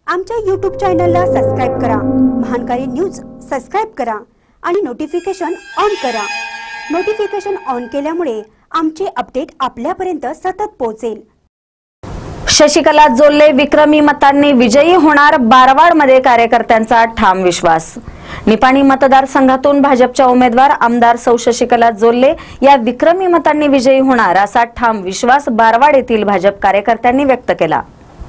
आमच्या YouTube चॅनलला subscribe करा, महानकारी न्यूज सबस्क्राइब करा आणि नोटिफिकेशन ऑन करा। नोटिफिकेशन ऑन केल्यामुळे आमचे अपडेट आपल्यापर्यंत सतत पोहोचेल। शशिकला जोल्ले विक्रमी मतांनी विजयी होणार, बारवाडमध्ये कार्यकर्त्यांचा ठाम विश्वास। निपाणी मतदारसंघातून भाजपच्या उमेदवार आमदार सौ शशिकला जोल्ले या विक्रमी मतांनी विजयी होणार असा ठाम विश्वास बारवाड येथील भाजप कार्यकर्त्यांनी व्यक्त केला।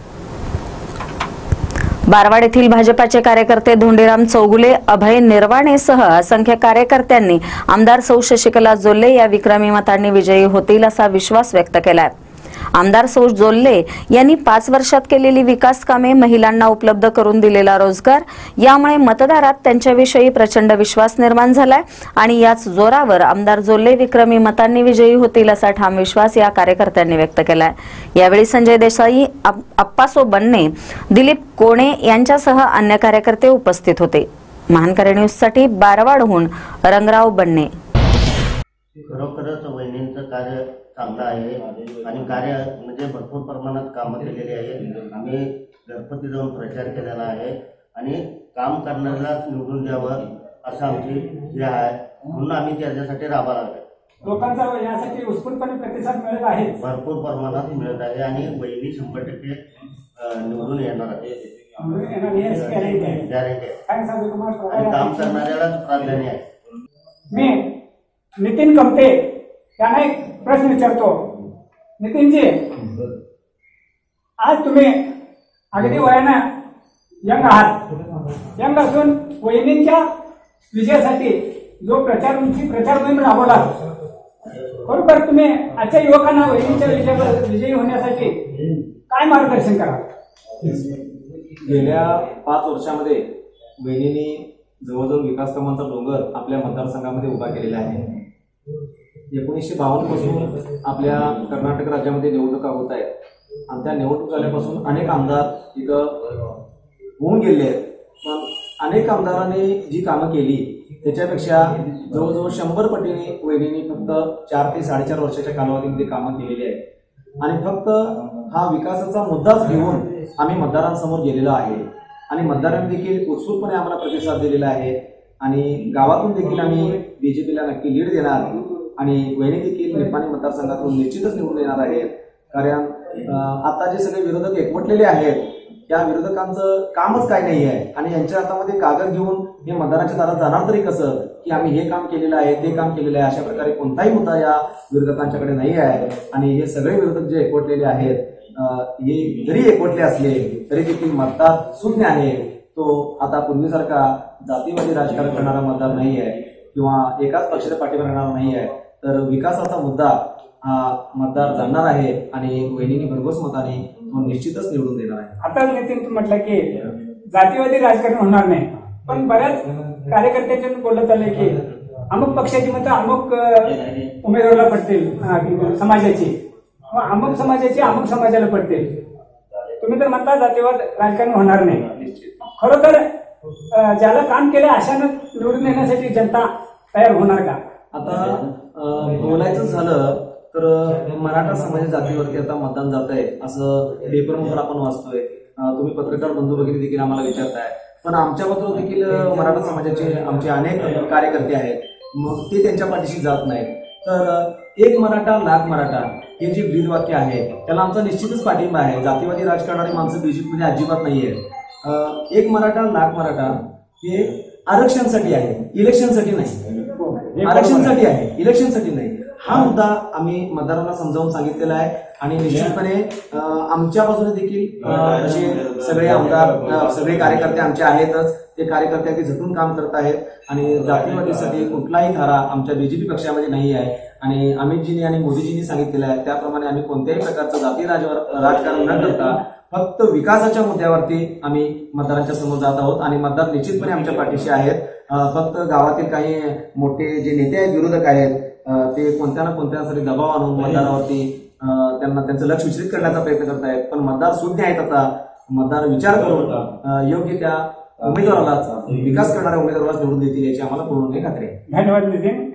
बारवाड येथील भाजपाचे कार्यकर्ते धोंडीराम चौगुले, अभय निर्वाणेसह असंख्य कार्यकर्त्यांनी आमदार सौ शशिकला जोल्ले या विक्रमी मतांनी विजयी होतील असा विश्वास व्यक्त केलाय। आमदार सौ जोल्ले यांनी 5 वर्षात केलेली विकास कामे, महिलांना उपलब्ध करून दिलेला रोजगार यामुळे मतदारात त्यांच्याविषयी प्रचंड विश्वास निर्माण झालाय आणि याच जोरावर आमदार जोल्ले विक्रमी मतांनी विजयी होतील असा ठाम विश्वास या कार्यकर्त्यांनी व्यक्त केलाय। यावेळी संजय देसाई, अप्पासो बन्ने, दिलीप कोणे यांच्यासह अन्य कार्यकर्ते उपस्थित होते। महानकारी न्यूज साठी बारवाडहून रंगराव बन्ने। खरोखरच वहिनींचं कार्य चांगलं आहे आणि कार्य म्हणजे भरपूर प्रमाणात कामं केलेली आहेत। आम्ही घरपती जाऊन प्रचार केलेला आहे आणि काम करणाऱ्यालाच निवडून द्यावं असं आमची हे आहे, म्हणून आम्ही त्याच्यासाठी राबायला लागलो। लोकांचा यासाठी उत्स्फूर्तपणे प्रतिसाद मिळत आहे, भरपूर प्रमाणात मिळत आहे आणि वहिनी 100% निवडून येणार आहे, गॅरंटी आहे आणि काम करणाऱ्यालाच प्राधान्य आहे। मी नितीन कमते यांना एक प्रश्न विचारतो। नितीनजी, आज तुम्ही अगदी वयानं यंग आहात, यंग असून वहिनींच्या विजयासाठी जो प्रचार मोहीम राबवला, बरोबर तुम्ही आजच्या युवकांना वहिनींच्या विजयी होण्यासाठी काय मार्गदर्शन कराल? गेल्या 5 वर्षामध्ये वहिनींनी जवळजवळ विकास कामांचा डोंगर आपल्या मतदारसंघामध्ये उभा केलेला आहे। 1952 पासून आपल्या कर्नाटक राज्यामध्ये निवडणुका होत आहेत आणि त्या निवडणूक झाल्यापासून अनेक आमदार इथं होऊन गेले आहेत, पण अनेक आमदारांनी जी कामं केली त्याच्यापेक्षा जवळजवळ 100 पटीने वहिनींनी फक्त 4 ते 4.5 वर्षाच्या कालावधीमध्ये कामं केलेली आहेत आणि फक्त हा विकासाचा मुद्दाच घेऊन आम्ही मतदारांसमोर गेलेलो आहे आणि मतदारांनी देखील उत्स्फूर्तपणे आम्हाला प्रतिसाद दिलेला आहे आणि गावातून देखील आम्ही बीजेपीला नक्की लीड देणार आणि वहिनी देखील निपाणी मतदारसंघातून निश्चितच निवडून येणार आहेत। कारण आता जे सगळे विरोधक एकवटलेले आहेत त्या विरोधकांचं कामच काय नाही आहे आणि यांच्या हातामध्ये कागद घेऊन हे मतदारांच्या दारात जाणार तरी कसं की आम्ही हे काम केलेलं आहे, ते काम केलेलं आहे, अशा प्रकारे कोणताही मुद्दा या विरोधकांच्याकडे नाही आहे। आणि हे सगळे विरोधक जे एकवटलेले आहेत, हे जरी एकवटले असले तरी देखील मतदार शून्य आहे। तो आता पूर्वीसारखा जातीवादी राजकारण करणारा मतदार नाही आहे किंवा एकाच पक्षाच्या पाठीवर राहणार नाही आहे, तर विकासाचा मुद्दा हा मतदार जाणणार आहे आणि वहिनींनी भरघोस मताने तो निश्चितच निवडून देणार आहे। आता नितीन म्हटलं की जातीवादी राजकारण होणार नाही, पण बऱ्याच कार्यकर्त्यांच्या बोलत चाललंय की अमुक पक्षाची मतं अमुक उमेदवाराला पडतील, समाजाची अमुक समाजाची अमुक समाजाला पडतील। तुम्ही तर म्हणता जातीवाद राजकारण होणार नाही, खरोखर ज्याला काम केलं अशानं निवडून येण्यासाठी जनता तयार होणार का? आता बोलायचं झालं तर मराठा समाज जातीवरती आता मतदान जात आहे असं पेपरमधून आपण वाचतोय, तुम्ही पत्रकार बंधू वगैरे देखील आम्हाला विचारताय, पण आमच्या बद्दल देखील मराठा समाजाचे आमचे अनेक कार्यकर्ते आहेत, मग ते त्यांच्या पाठीशी जात नाहीत। तर एक मराठा लाख मराठा हे जे ब्रीदवाक्य आहे त्याला आमचा निश्चितच पाठिंबा आहे। जातीवादी राजकारणारी माणसं बीजेपीमध्ये अजिबात नाहीये। एक मराठा लाख मराठा हे आरक्षणासाठी आहे, इलेक्शनसाठी नाही, आरक्षणासाठी आहे, इलेक्शनसाठी नाही। हा मुद्दा आम्ही मतदारांना समजावून सांगितलेला आहे आणि निश्चितपणे आमच्या बाजूने देखील असे सगळे आमदार, सगळे कार्यकर्ते आमचे आहेतच, ते कार्यकर्ते अगदी झटून काम करत आहेत आणि जातीवादीसाठी कुठलाही धारा आमच्या बीजेपी पक्षामध्ये नाही आहे आणि अमितजींनी आणि मोदीजींनी सांगितलेलं आहे त्याप्रमाणे आम्ही कोणत्याही प्रकारचं जाती राजकारण न करता फक्त विकासाच्या मुद्द्यावरती आम्ही मतदारांच्या समोर जात आहोत आणि मतदार निश्चितपणे आमच्या पाठीशी आहेत। फक्त गावातील काही मोठे जे नेते आहेत, विरोधक आहेत, ते कोणत्या ना कोणत्या तरी दबाव आणून मतदारावरती त्यांना त्यांचं लक्ष विचलित करण्याचा प्रयत्न करत आहेत, पण मतदार शून्य आहेत। आता मतदार विचार करून योग्य त्या उमेदवारालाच, विकास करणाऱ्या उमेदवारालाच निवडून देतील याची आम्हाला पूर्ण खात्री आहे। धन्यवाद नितीन।